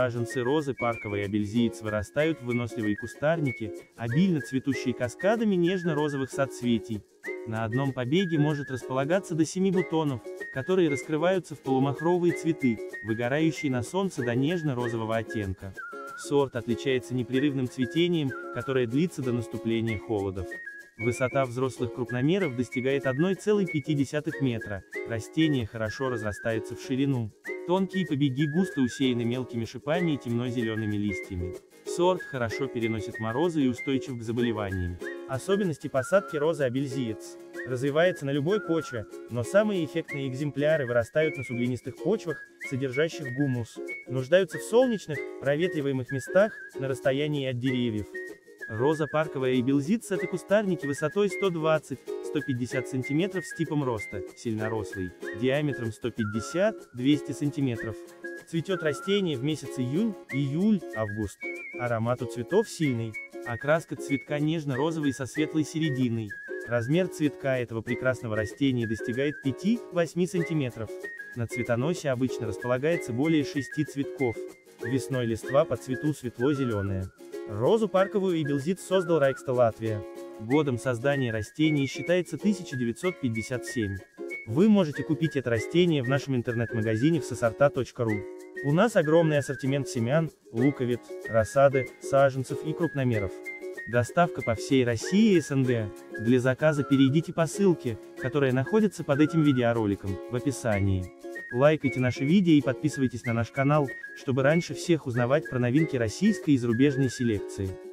Саженцы розы парковой абельзиец вырастают в выносливые кустарники, обильно цветущие каскадами нежно-розовых соцветий. На одном побеге может располагаться до 7 бутонов, которые раскрываются в полумахровые цветы, выгорающие на солнце до нежно-розового оттенка. Сорт отличается непрерывным цветением, которое длится до наступления холодов. Высота взрослых крупномеров достигает 1,5 метра, растение хорошо разрастается в ширину. Тонкие побеги густо усеяны мелкими шипами и темно-зелеными листьями. Сорт хорошо переносит морозы и устойчив к заболеваниям. Особенности посадки розы абельзиец. Развивается на любой почве, но самые эффектные экземпляры вырастают на суглинистых почвах, содержащих гумус. Нуждаются в солнечных, проветриваемых местах, на расстоянии от деревьев. Роза парковая абельзиец — это кустарники высотой 120–150 см с типом роста, сильнорослый, диаметром 150–200 см. Цветет растение в месяц июнь, июль, август. Аромат у цветов сильный. Окраска цветка нежно-розовый со светлой серединой. Размер цветка этого прекрасного растения достигает 5–8 см. На цветоносе обычно располагается более 6 цветков. Весной листва по цвету светло-зеленая. Розу парковую абельзиец создал Райкста, Латвия. Годом создания растения считается 1957. Вы можете купить это растение в нашем интернет-магазине всесорта.ру. У нас огромный ассортимент семян, луковиц, рассады, саженцев и крупномеров. Доставка по всей России и СНГ. Для заказа перейдите по ссылке, которая находится под этим видеороликом, в описании. Лайкайте наши видео и подписывайтесь на наш канал, чтобы раньше всех узнавать про новинки российской и зарубежной селекции.